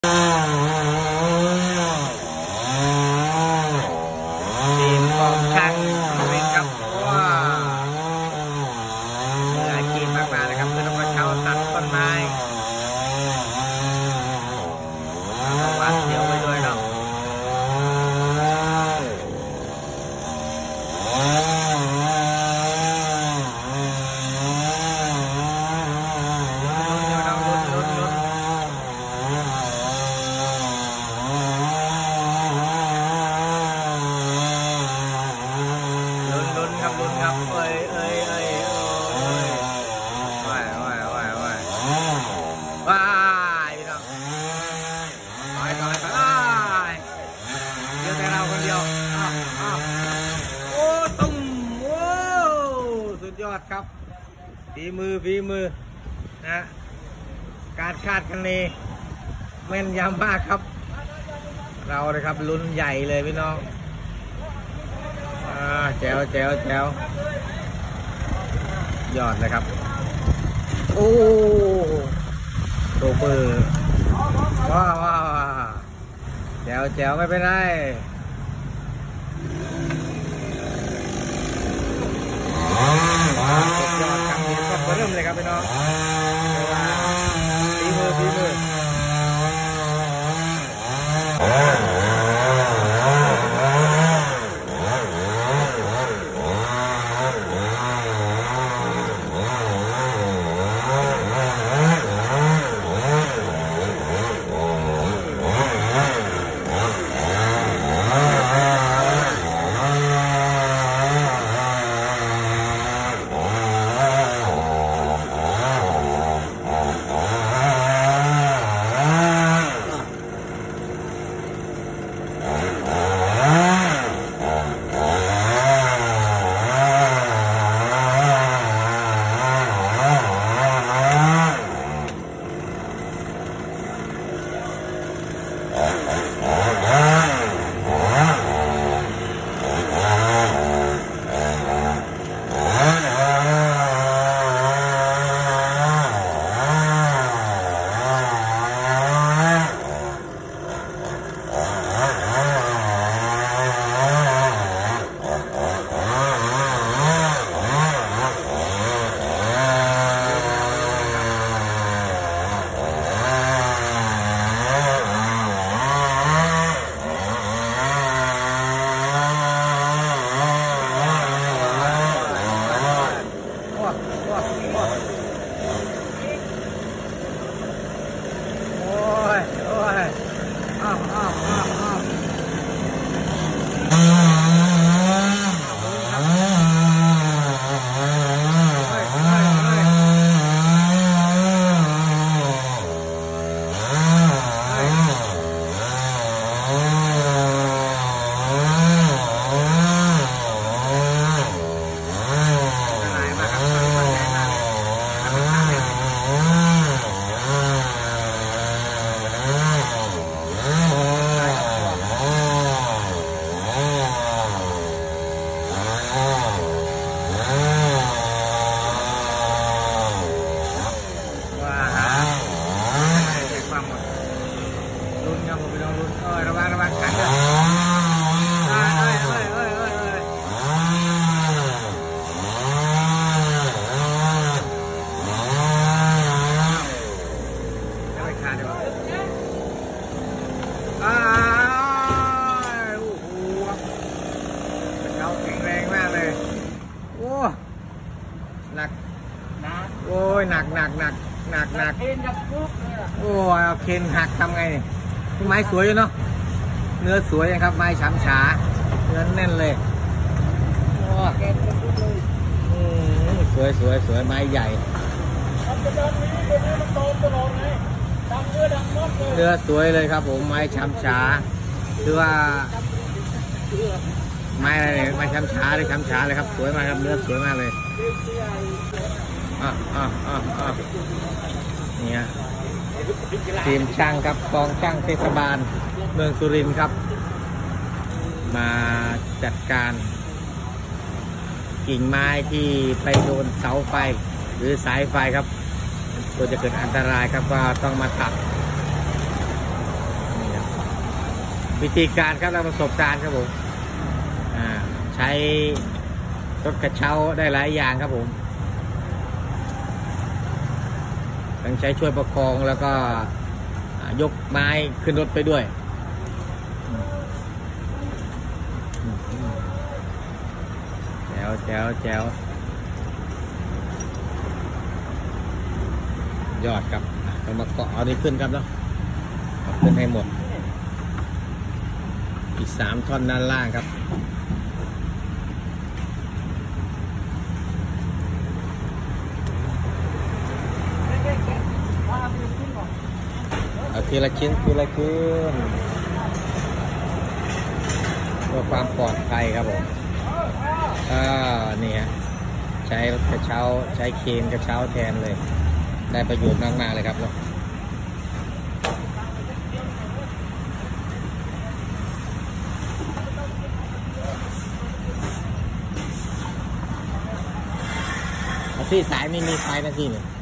ทีมกองช่างเป็นครับว่ามืออาชีพมากๆนะครับคือต้องมาเช่าตัดต้นไม้วางเสียวไปด้วยเนาะว้ายพี่น้องถอยเดี๋ยวแต่เราคนเดียวโอ้ตุ้มโอ้สุดยอดครับฝีมือนะการคาดคะเนแม่นยำมากครับเราเลยครับลุ้นใหญ่เลยพี่น้องแจ๋วยอดเลยครับโอ้โตเปอร์ว้าวแจ๋วไม่เป็นไรสุดยอดครับทีมก็เริ่มเลยครับพี่น้องฝีมือระวังขันด้วยไม่ไปขาดดีกว่าโอ้โหเขาแข็งแรงมากเลยโอ้หนักโอ้ยหนักโอ้ยเอาเคนหักทำไงนี่ไม้สวยอยู่เนาะเนื้อสวยนะครับไม้ฉ่ำฉาเนื้อแน่นเลยสวยไม้ใหญ่เนื้อสวยเลยครับผมไม้ฉ่ำฉาคือว่าไม้อะไรเนี่ยไม้ฉ่ำฉาเลยครับสวยมากครับเนื้อสวยมากเลยเนี่ยทีมช่างครับกองช่างเทศบาลเมืองสุรินทร์ครับมาจัดการกิ่งไม้ที่ไปโดนเสาไฟหรือสายไฟครับก็จะเกิดอันตรายครับก็ต้องมาตัดวิธีการครับและประสบการณ์ครับผมใช้รถกระเช้าได้หลายอย่างครับผมต้องใช้ช่วยประคองแล้วก็ยกไม้ขึ้นรถไปด้วยแจ๋วแจ๋วแจ๋วยอดครับต้องมาเกาะเอานี้ขึ้นครับเนาะเอาขึ้นให้หมดอีก3 ท่อนด้านล่างครับเอาทีละชิ้นทีละชิ้นเพื่อความปลอดภัยครับผมนี่ฮะใช้รถกระเช้าใช้เคนกระเช้าแทนเลยได้ประโยชน์มากๆเลยครับเนาะที่สายไม่มีไฟนะที่เนี่ย